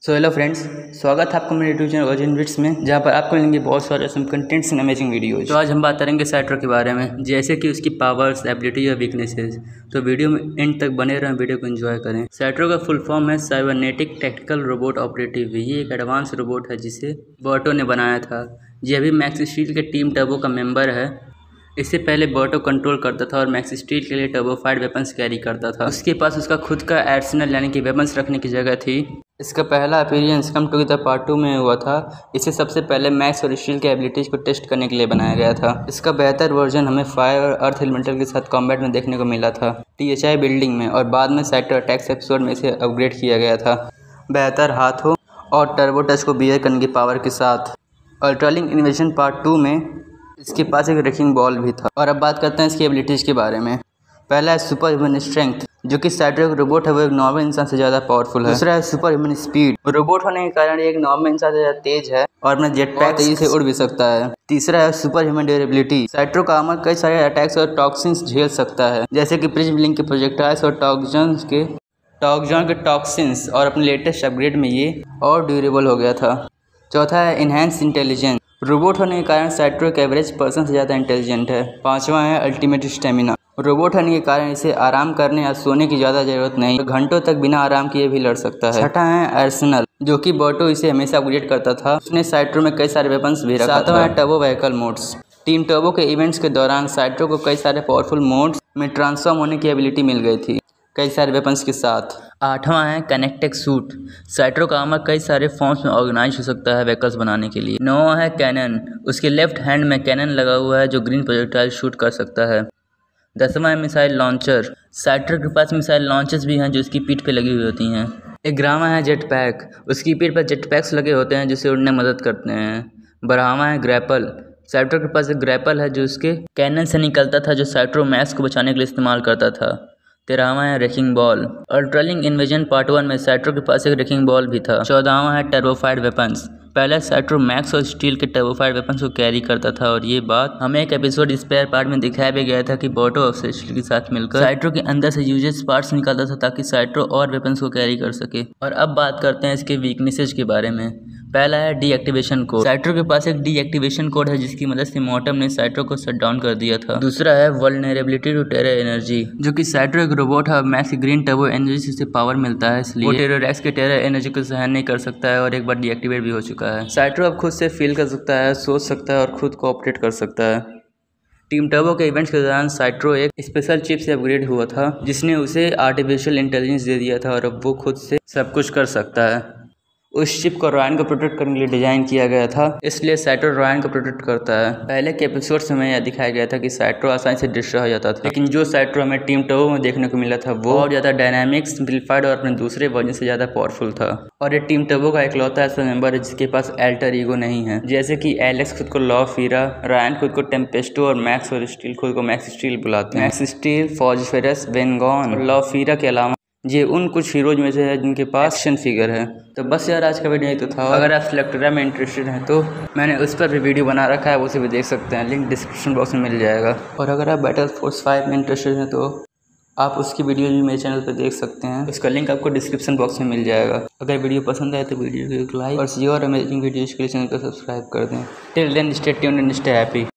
So hello friends, स्वागत है आपका मेरे यूट्यूब चैनल ओरिजिन बिट्स में, जहाँ पर आपको मिलेंगे बहुत सारे awesome contents and amazing videos. तो आज हम बात करेंगे साइट्रो के बारे में, जैसे कि उसकी पावर्स, एबिलिटी और वीकनेसेस। तो वीडियो में एंड तक बने रहें, वीडियो को एंजॉय करें। साइट्रो का फुल फॉर्म है साइबरनेटिक टैक्टिकल रोबोट ऑपरेटिव। ये एक एडवांस रोबोट है जिसे बर्टो ने बनाया था। ये अभी मैक्स स्टील के टीम टर्बो का मेंबर है। इससे पहले बर्टो कंट्रोल करता था और मैक्स स्टील के लिए टर्बोफाइड वेपन्स कैरी करता था। उसके पास उसका खुद का आर्सेनल यानी कि वेपन्स रखने की जगह थी। इसका पहला अपीयरेंस कम टुगेदर पार्ट 2 में हुआ था। इसे सबसे पहले मैक्स और स्टील के एबिलिटीज को टेस्ट करने के लिए बनाया गया था। इसका बेहतर वर्जन हमें फायर और अर्थ एलिमेंटल के साथ कॉम्बैट में देखने को मिला था, THI बिल्डिंग में, और बाद में साइट्रो अटैक्स एपिसोड में इसे अपग्रेड किया गया था बेहतर हाथों और टर्बो टच को बियर करने की पावर के साथ। अल्ट्रालिंक इन्वेजन पार्ट 2 में इसके पास एक रेकिंग बॉल भी था। और अब बात करते हैं इसकी एबिलिटीज़ के बारे में। पहला है सुपर ह्यूमन स्ट्रेंथ, जो कि साइट्रो का रोबोट है वो एक नॉर्मल इंसान से ज़्यादा पावरफुल है। दूसरा है सुपर ह्यूमन स्पीड, रोबोट होने के कारण ये एक नॉर्मल इंसान से ज़्यादा तेज है और अपना जेट पैक तेजी से उड़ भी सकता है। तीसरा है सुपर ह्यूमन ड्यूरेबिलिटी, साइट्रो का आर्मर कई सारे अटैक्स और टॉक्सिन्स झेल सकता है, जैसे कि प्रिज्म ब्लिंक के प्रोजेक्टाइल्स और टॉक्जॉन के टॉक्सिन्स, और अपने लेटेस्ट अपग्रेड में ये और ड्यूरेबल हो गया था। चौथा है इनहेंस इंटेलिजेंस, रोबोट होने के कारण साइट्रो एक एवरेज पर्सन से ज़्यादा इंटेलिजेंट है। पांचवा है अल्टीमेट स्टेमिना, रोबोट होने के कारण इसे आराम करने या सोने की ज़्यादा जरूरत नहीं, तो घंटों तक बिना आराम किए भी लड़ सकता है। छठा है आर्सेनल, जो कि बर्टो इसे हमेशा अपग्रेड करता था। उसने साइट्रो में कई सारे वेपन्स भी रखा था। सातवां है Turbo vehicle modes, team Turbo के इवेंट्स के दौरान साइट्रो को कई सारे पावरफुल मोड्स में ट्रांसफॉर्म होने की एबिलिटी मिल गई थी कई सारे वेपन्स के साथ। आठवां है कनेक्टेक सूट, साइट्रो का आर्मर कई सारे फॉर्म्स में ऑर्गेनाइज हो सकता है व्हीकल्स बनाने के लिए। नौवां है कैनन, उसके लेफ्ट हैंड में कैनन लगा हुआ है जो ग्रीन प्रोजेक्टाइल शूट कर सकता है। 10वां है मिसाइल लॉन्चर, साइट्रो के पास मिसाइल लॉन्चर्स भी हैं जो उसकी पीठ पे लगी हुई होती हैं। 11वां है जेट पैक, उसकी पीठ पर जेट पैक्स लगे होते हैं जिससे उड़ने में मदद करते हैं। 12वां है ग्रैपल, साइट्रो के पास एक ग्रैपल है जो उसके कैनन से निकलता था, जो साइट्रो मैक्स को बचाने के लिए इस्तेमाल करता था। 13वां है wrecking ball, Ultralink invasion part 1 में साइट्रो के पास एक रेकिंग बॉल भी था। 14वां है टर्बोफाइड वेपन्स, पहले साइट्रो मैक्स और स्टील के टर्बोफाइड वेपन्स को कैरी करता था, और ये बात हमें एक एपिसोड स्पेयर पार्ट में दिखाया भी गया था कि बर्टो और स्टील के साथ मिलकर साइट्रो के अंदर से यूजेस पार्ट्स निकालता था ताकि साइट्रो और वेपन्स को कैरी कर सके। और अब बात करते हैं इसके वीकनेसेस के बारे में। पहला है डीएक्टिवेशन कोड, साइट्रो के पास एक डीएक्टिवेशन कोड है जिसकी मदद से मॉर्टम ने साइट्रो को शट डाउन कर दिया था। दूसरा है वल्नरेबिलिटी टू टेरर एनर्जी, जो कि साइट्रो एक रोबोट है, मैक्स ग्रीन टर्बो एनर्जी से उसे पावर मिलता है, इसलिए वो टेरोरैक्स के टेरर एनर्जी को सहन नहीं कर सकता है और एक बार डीएक्टिवेट भी हो चुका है। साइट्रो अब खुद से फील कर सकता है, सोच सकता है और खुद को ऑपरेट कर सकता है। टीम टर्बो के इवेंट्स के दौरान साइट्रो एक स्पेशल चिप से अपग्रेड हुआ था जिसने उसे आर्टिफिशियल इंटेलिजेंस दे दिया था और अब वो खुद से सब कुछ कर सकता है। उस चिप को रॉयन को प्रोटेक्ट करने के लिए डिजाइन किया गया था, इसलिए साइट्रो रॉयन को प्रोटेक्ट करता है। पहले के एपिसोड्स में यह दिखाया गया था कि साइट्रो आसानी से डिस्ट्रॉय हो जाता था, लेकिन जो साइट्रो हमें टीम टर्बो में देखने को मिला था वो और ज़्यादा डायनामिक, सिंप्लीफाइड और अपने दूसरे वर्जन से ज़्यादा पावरफुल था। और ये टीम टर्बो का इकलौता ऐसा मेंबर है जिसके पास अल्टर ईगो नहीं है, जैसे कि एलेक्स खुद को लॉ फीरा, रॉयन खुद को टेम्पेस्टो और मैक्स और स्टील खुद को मैक्स स्टील बुलाते हैं। मैक्स स्टील, फॉस्फेरस, वेनगॉन और लॉ फीरा के अलावा ये उन कुछ हीरोज में से है जिनके पास एक्शन फिगर है। तो बस यार, आज का वीडियो यही तो था। अगर आप सिलेक्टरा में इंटरेस्टेड हैं तो मैंने उस पर भी वीडियो बना रखा है, वो उसे भी देख सकते हैं, लिंक डिस्क्रिप्शन बॉक्स में मिल जाएगा। और अगर आप बैटल फोर्स 5 में इंटरेस्टेड हैं तो आप उसकी वीडियो भी मेरे चैनल पर देख सकते हैं, उसका लिंक आपको डिस्क्रिप्शन बॉक्स में मिल जाएगा। अगर वीडियो पसंद आए तो वीडियो को एक लाइक और सी और अमेजिंग वीडियोज़ के लिए चैनल को सब्सक्राइब कर दें। Till then stay tuned and stay happy.